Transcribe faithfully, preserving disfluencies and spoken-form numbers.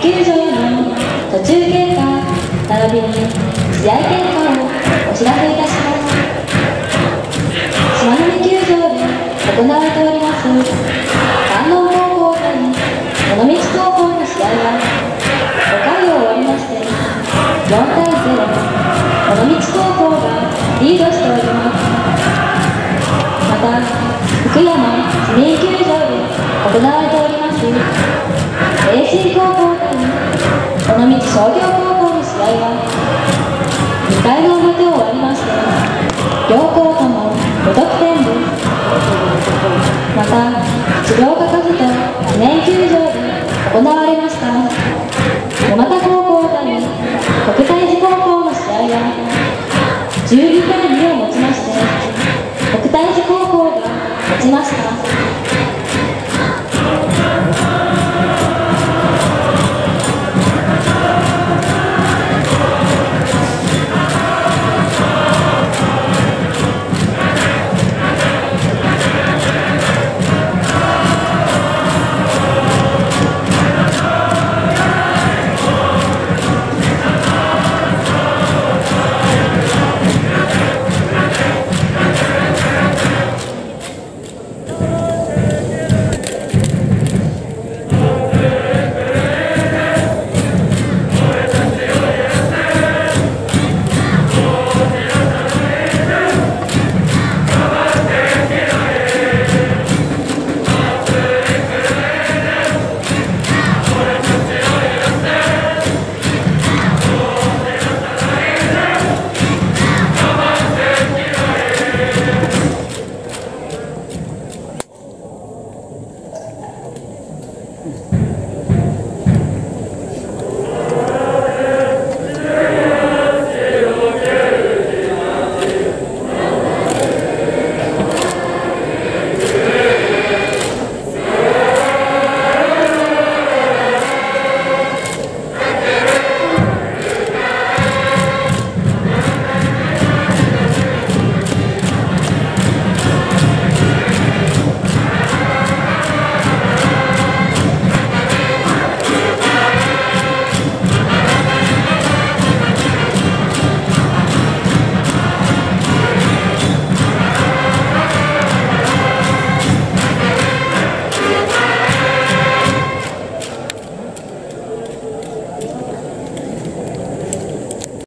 球場の途中経過並びに試合結果をお知らせいたします。しまなみ球場で行われております観音高校対尾道高校の試合はごかいを終わりましてよんたいゼロ、尾道高校がリードしております。また福山市民球場で行われております栄新高校対尾道商業高校の試合はにかいの表を終わりまして両校とも無得点です。また鶴岡和人記念球場で行われました沼田高校対国体寺高校の試合はじゅうにたいにをもちまして国体寺高校が勝ちました。